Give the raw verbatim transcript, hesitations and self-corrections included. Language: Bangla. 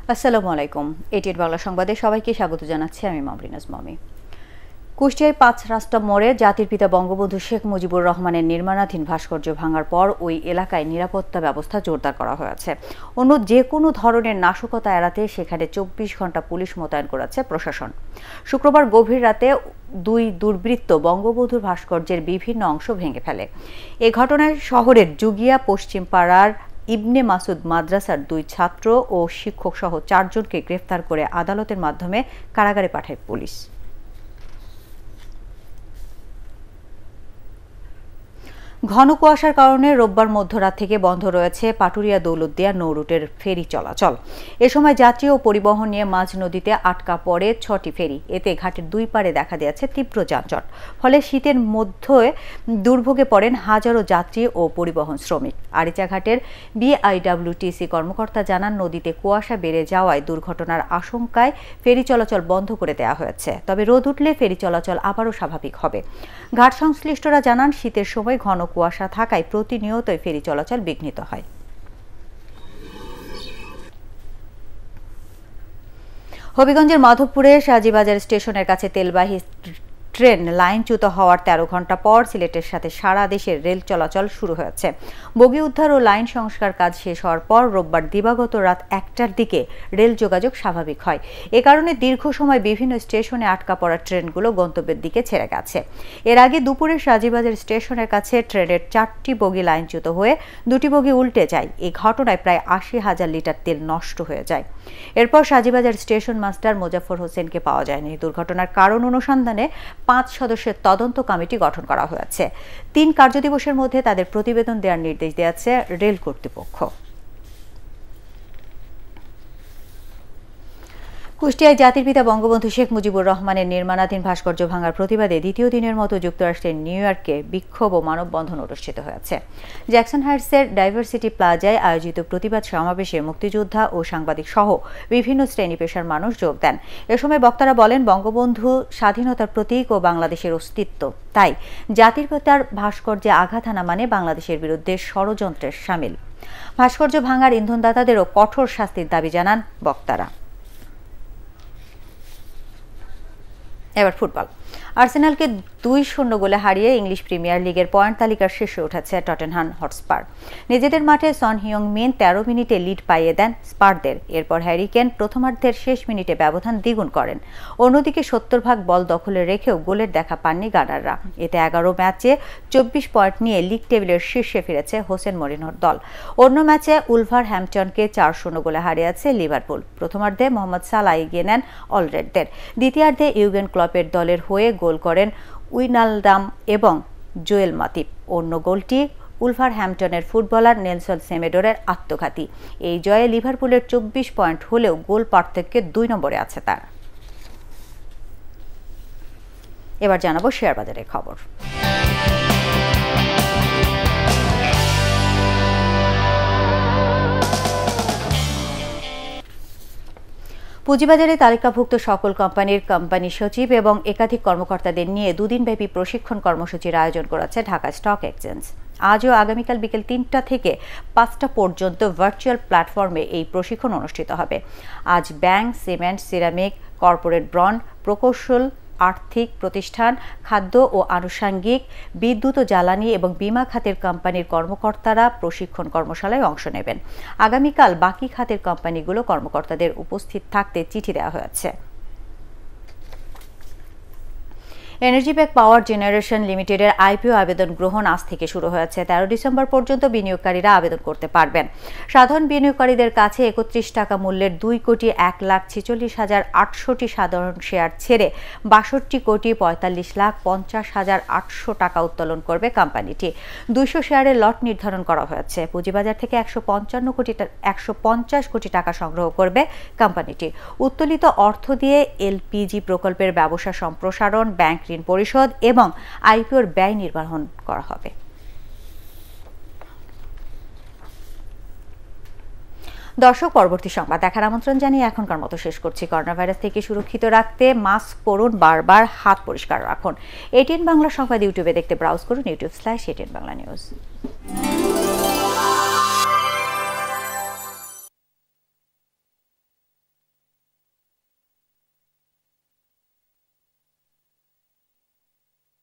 আসসালামু আলাইকুম। এটিএন বাংলা সংবাদে সবাইকে স্বাগত জানাচ্ছি আমি মমরেনাজ মমে। কুষ্টিয়ায় পাঁচ রাস্তা মোড়ে জাতির পিতা বঙ্গবন্ধু শেখ মুজিবুর রহমানের নির্মাণাধীন ভাস্কর্য ভাঙার পর ওই এলাকায় নিরাপত্তা ব্যবস্থা জোরদার করা হয়েছে। অন্য যে কোনো ধরনের নাশকতা এড়াতে সেখানে চব্বিশ ঘন্টা পুলিশ মোতায়েন করেছে প্রশাসন। শুক্রবার গভীর রাতে দুই দুর্বৃত্ত বঙ্গবন্ধুর ভাস্কর্যের বিভিন্ন অংশ ভেঙে ফেলে। এ ঘটনায় শহরের জুগিয়া পশ্চিম পাড়ার ইবনে মাসুদ মাদ্রাসার দুই ছাত্র ও শিক্ষক সহ চারজনকে গ্রেফতার করে আদালতের মাধ্যমে কারাগারে পাঠায় পুলিশ। ঘন কুয়াশার কারণে রোববার মধ্যরাত থেকে বন্ধ রয়েছে পাটুরিয়া দৌলতদিয়া নৌ রুটের ফেরি চলাচল। এ সময় যাত্রী ও পরিবহন নিয়ে মাঝ নদীতে আটকা পড়ে ছটি ফেরি। এতে ঘাটের দুই পাড়ে দেখা দিয়েছে তীব্র যানজট। ফলে শীতের মধ্যে দুর্ভোগে পড়েন হাজারো যাত্রী ও পরিবহন শ্রমিক। আরিচা ঘাটের বিআইডব্লিউটিসি কর্মকর্তা জানান, নদীতে কুয়াশা বেড়ে যাওয়ায় দুর্ঘটনার আশঙ্কায় ফেরি চলাচল বন্ধ করে দেওয়া হয়েছে। তবে রোদ উঠলে ফেরি চলাচল আবারও স্বাভাবিক হবে। ঘাট সংশ্লিষ্টরা জানান, শীতের সময় ঘন কুয়াশা থাকায় প্রতিনিয়তই ফেরি চলাচল বিঘ্নিত হয়। হবিগঞ্জের মাধবপুরে সাজিবাজার স্টেশনের কাছে তেলবাহী ট্রেন লাইনচ্যুত হওয়ার তেরো ঘন্টা পর সিলেটের সাথে সারা দেশের রেল চলাচল শুরু হয়েছে। বগি উদ্ধার ও লাইন সংস্কার কাজ শেষ হওয়ার পর রোববার দিবাগত রাত একটার দিকে রেল যোগাযোগ স্বাভাবিক হয়। এ কারণে দীর্ঘ সময় বিভিন্ন স্টেশনে আটকা পড়া ট্রেনগুলো গন্তব্যের দিকে ছেড়ে গেছে। এর আগে দুপুরে সাজিবাজার স্টেশনের কাছে ট্রেনের চারটি বগি লাইনচ্যুত হয়ে দুটি বগি উল্টে যায়। এই ঘটনায় প্রায় আশি হাজার লিটার তেল নষ্ট হয়ে যায়। এরপর সাজিবাজার স্টেশন মাস্টার মোজাফর হোসেনকে পাওয়া যায়নি। দুর্ঘটনার কারণ অনুসন্ধানে পাঁচ সদস্যের তদন্ত কমিটি গঠন করা হয়েছে। তিন কার্যদিবসের মধ্যে তাদের প্রতিবেদন দেওয়ার নির্দেশ দিয়েছে রেল কর্তৃপক্ষ। কুষ্টিয়ায় জাতির পিতা বঙ্গবন্ধু শেখ মুজিবুর রহমানের নির্মাণাধীন ভাস্কর্য ভাঙার প্রতিবাদে দ্বিতীয় দিনের মতো যুক্তরাষ্ট্রের নিউ ইয়র্কে বিক্ষোভ ও মানববন্ধন অনুষ্ঠিত হয়েছে। জ্যাকসন হাইটসের ডাইভার্সিটি প্লাজায় আয়োজিত প্রতিবাদ সমাবেশে মুক্তিযোদ্ধা ও সাংবাদিক সহ বিভিন্ন শ্রেণী পেশার মানুষ যোগ দেন। এ সময় বক্তারা বলেন, বঙ্গবন্ধু স্বাধীনতার প্রতীক ও বাংলাদেশের অস্তিত্ব। তাই জাতির পিতার ভাস্কর্যে আঘাত হানা মানে বাংলাদেশের বিরুদ্ধে ষড়যন্ত্রের শামিল। ভাস্কর্য ভাঙার ইন্ধনদাতাদেরও কঠোর শাস্তির দাবি জানান বক্তারা। এবার ফুটবল। আর্সেনালকে দুই শূন্য গোলে হারিয়ে ইংলিশ প্রিমিয়ার লিগের পয়েন্ট তালিকার শীর্ষে উঠেছে টটেনহাম হটস্পার। নিজেদের মাঠে সন হিয়ং মিন তেরো মিনিটে লিড পাইয়ে দেন স্পারদের। এরপর হ্যারি কেন প্রথমার্ধের শেষ মিনিটে ব্যবধান দ্বিগুণ করেন। অন্যদিকে সত্তর ভাগ বল দখলে রেখেও গোলের দেখা পাননি গানাররা। এতে এগারো ম্যাচে চব্বিশ পয়েন্ট নিয়ে লিগ টেবিলের শীর্ষে ফিরেছে হোসে মরিনহোর দল। অন্য ম্যাচে উলভার হ্যাম্পটনকে চার শূন্য গোলে হারিয়েছে লিভারপুল। প্রথমার্ধে মোহাম্মদ সালাহ এগিয়ে নেন অলরেডদের। দ্বিতীয়ার্ধে ইউগেন ক্লপের দলের হয়ে গোল করেন উইনালডাম এবং জোয়েল মাতিব। অন্য গোলটি উলভার হ্যাম্পটনের ফুটবলার নেলসন সেমেডোরের আত্মঘাতী। এই জয়ে লিভারপুলের চব্বিশ পয়েন্ট হলেও গোল পার্থক্যে দুই নম্বরে আছে তার। এবার জানাবো শেয়ার বাজারের খবর। পুঁজিবাজারে তালিকাভুক্ত সকল কোম্পানির কোম্পানি সচিব এবং একাধিক কর্মকর্তাদের নিয়ে দুদিনব্যাপী প্রশিক্ষণ কর্মসূচির আয়োজন করেছে ঢাকা স্টক এক্সচেঞ্জ। আজ ও আগামীকাল বিকেল তিনটা থেকে পাঁচটা পর্যন্ত ভার্চুয়াল প্ল্যাটফর্মে এই প্রশিক্ষণ অনুষ্ঠিত হবে। আজ bank, cement, ceramic, corporate bond, প্রকৌশল, আর্থিক প্রতিষ্ঠান, খাদ্য ও আনুষঙ্গিক, বিদ্যুৎ ও জ্বালানি এবং বিমা খাতের কোম্পানির কর্মকর্তারা প্রশিক্ষণ কর্মশালায় অংশ নেবেন। আগামীকাল বাকি খাতের কোম্পানিগুলো কর্মকর্তাদের উপস্থিত থাকতে চিঠি দেওয়া হয়েছে। এনার্জি প্যাক পাওয়ার জেনারেশন লিমিটেডের আইপিও আবেদন গ্রহণ আজ থেকে শুরু হয়েছে। তেরো ডিসেম্বর পর্যন্ত বিনিয়োগকারীরা আবেদন করতে পারবেন। সাধারণ বিনিয়োগকারীদের কাছে একত্রিশ টাকা মূল্যের দুই কোটি এক লাখ ছেচল্লিশ হাজার আটশোটি সাধারণ শেয়ার ছেড়ে বাষট্টি কোটি পঁয়তাল্লিশ লাখ পঞ্চাশ হাজার আটশো টাকা উত্তোলন করবে কোম্পানিটি। দুইশো শেয়ারের লট নির্ধারণ করা হয়েছে। পুঁজিবাজার থেকে একশো পঞ্চান্ন কোটি একশো পঞ্চাশ কোটি টাকা সংগ্রহ করবে কোম্পানিটি। উত্তোলিত অর্থ দিয়ে এলপিজি প্রকল্পের ব্যবসা সম্প্রসারণ, ব্যাংক ঋণ পরিশোধ এবং আইপিওর ব্যয় নির্বাহন করা হবে। দর্শক, পরবর্তী সংবাদ দেখার আমন্ত্রণ জানিয়ে এখনকার মতো শেষ করছি। করোনা ভাইরাস থেকে সুরক্ষিত রাখতে মাস্ক পরুন, বারবার হাত পরিষ্কার রাখুন। এটিএন বাংলা সংবাদ ইউটিউবে দেখতে ব্রাউজ করুন YouTube slash ATN Bangla news.